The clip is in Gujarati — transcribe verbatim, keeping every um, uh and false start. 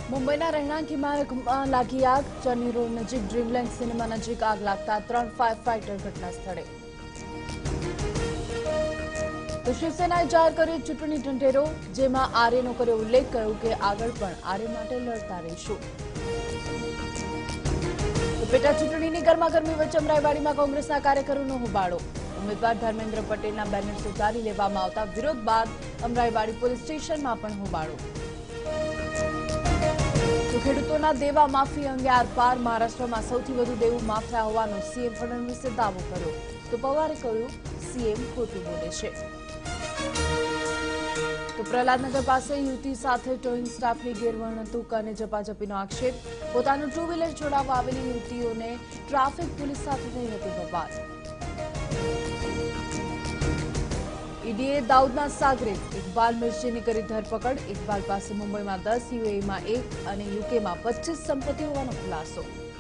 મુંબઈના રહેણાંક ઇમારતમાં લાગી આગ. ચર્ની રોડ નજીક ડ્રીમલેન્ડ સિનેમા નજીક આગ લાગતા ત્રણ ફાયર ફાઇટર ઘટના સ્થળે. તો શિવસેનાએ જાહેર કર્યો ચૂંટણી ઢંઢેરો, જેમાં આર્યનો કર્યો ઉલ્લેખ, કહ્યું કે આગળ પણ આર્ય માટે લડતા રહીશું. તો પેટા ચૂંટણીની ગરમાગરમી વચ્ચે અમરાઈવાડીમાં કોંગ્રેસના કાર્યકરોનો હોબાળો. ઉમેદવાર ધર્મેન્દ્ર પટેલના બેનર્સ ઉતારી લેવામાં આવતા વિરોધ બાદ અમરાઈવાડી પોલીસ સ્ટેશનમાં પણ હોબાળો. તો ખેડૂતોના દેવા માફી અંગે આરપાર. મહારાષ્ટ્રમાં સૌથી વધુ દેવું માફ થયા હોવાનો સીએમ ફડણવીસે દાવો કર્યો. તો પવારે કહ્યું સીએમ ખોટું બોલે છે. તો પ્રહલાદનગર પાસે યુવતી સાથે ટોઈંગ સ્ટાફની ગેરવર્તણૂક અને ઝપાઝપીનો આક્ષેપ. પોતાનું ટુ વ્હીલર છોડાવવા આવેલી યુવતીઓને ટ્રાફિક પોલીસ સાથે થઈ હતી બબાલ. ઈડીએ દાઉદના સાગરિત ઇકબાલ મિર્ચીની કરી ધરપકડ. ઇકબાલ પાસે મુંબઈમાં દસ, યુએઈમાં એક અને યુકેમાં પચીસ સંપત્તિ હોવાનો ખુલાસો.